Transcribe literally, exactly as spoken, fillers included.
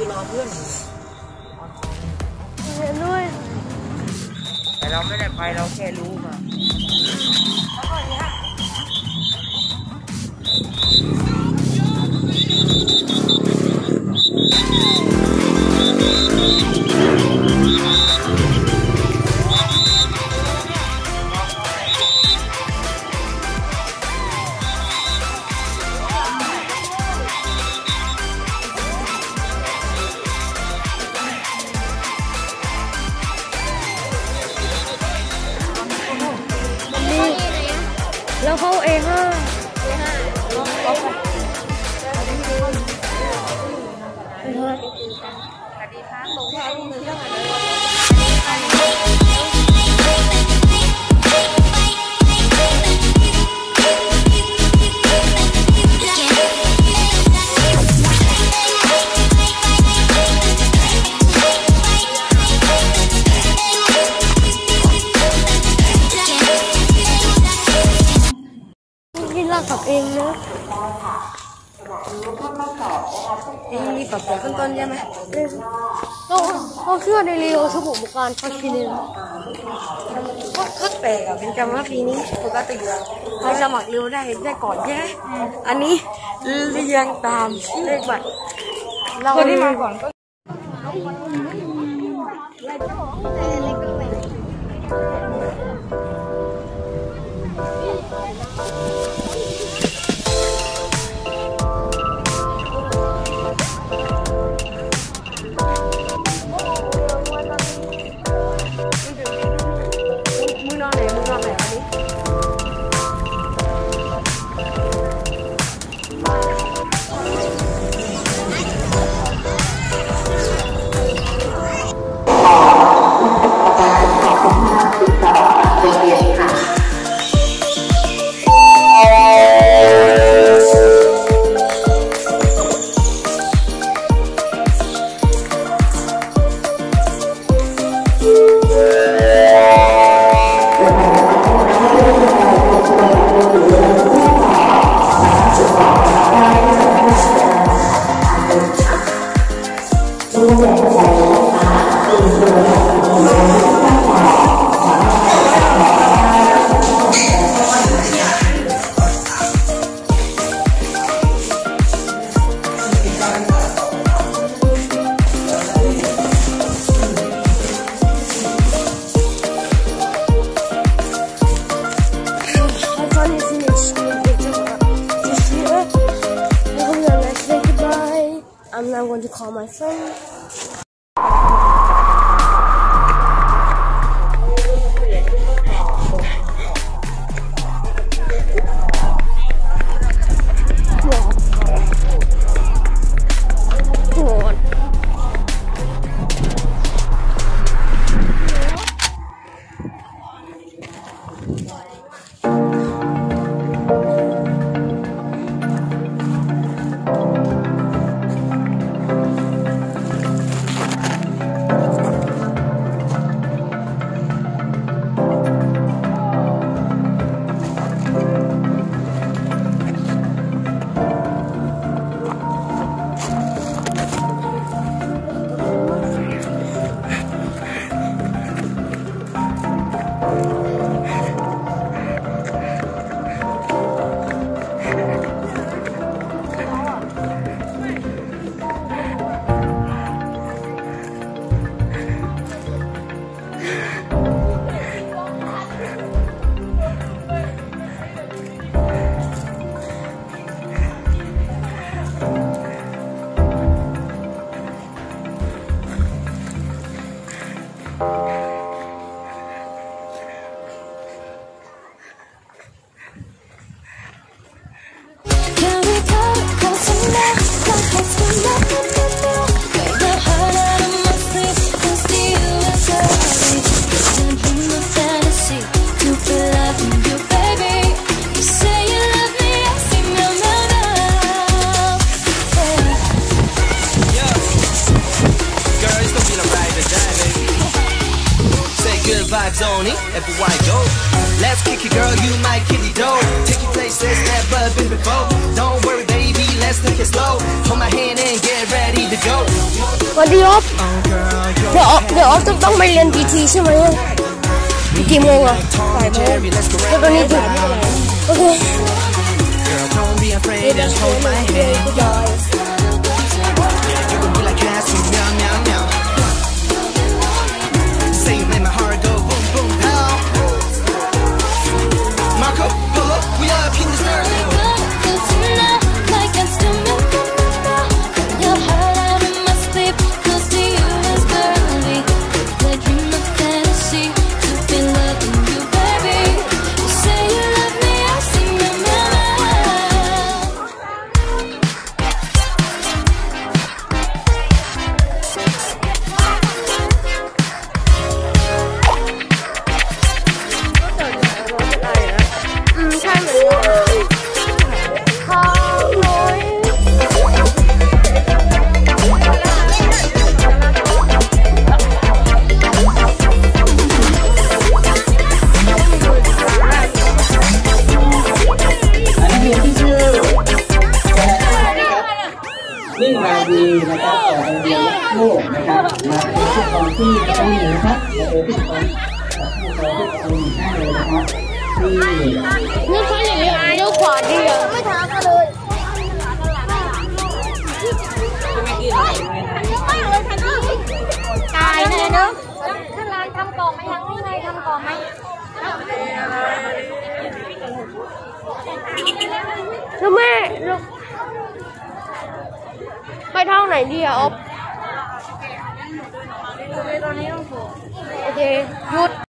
คือรอเพื่อนเรียนด้วยแต่เราไม่ได้ไปเราแค่รู้มาแล้วเขาเองอ่ะเอห้าเขาไปสวัสดีครับลงแค่นี้เรื่องอะไรขับเองนะเองมีขับแต่ขั้นต้นใช่ไหมต้องต้องเชื่อในเรียวสมุนไพรการพัฒนาก็คัดแปลกอะเป็นจำว่าปีนี้ปกติใครสมัครเร็วได้ได้ก่อนแค่อันนี้เรียงตามเลขบัตรเราที่มาก่อนก็I'm now going to call my friend. vibes only, everywhere I go. Let's kick it, girl, you might kick it, though. Take you places never been before. Don't worry, baby. let's take it slow. Hold my hand and get ready to go. วันดีอ๊อฟเดี๋ยวเดี๋ยวอ๊อฟจะต้องไปเรียนพีทีใช่ไหมกี่โมงอะบ่ายโมงแล้วตอนนี้ถึงโอเค Girl, don't be afraid, just hold my hand. You gon' be like Cassie, meow, meow, meow. Say you make my heart go boom, boom, pow. Marco, pull up, we up in this earth. วิ่งราวดีนะครับต่อโรงเรียนโลกนะครับมาเป็นผู้ปกครองที่เกาหลีนะครับมาเป็นผู้ปกครองกับผู้ปกครองที่เกาหลีได้เลยนะครับที่นี่เขาอย่างนี้เลี้ยวขวาดีอ่ะไม่ท้ากันเลยตายเลยเนาะข้างร้านทำกล่องไหมยังไม่ไงทำกล่องไหมแล้วแม่ไปทางไหนดีอะอ๊อฟโอเคหยุด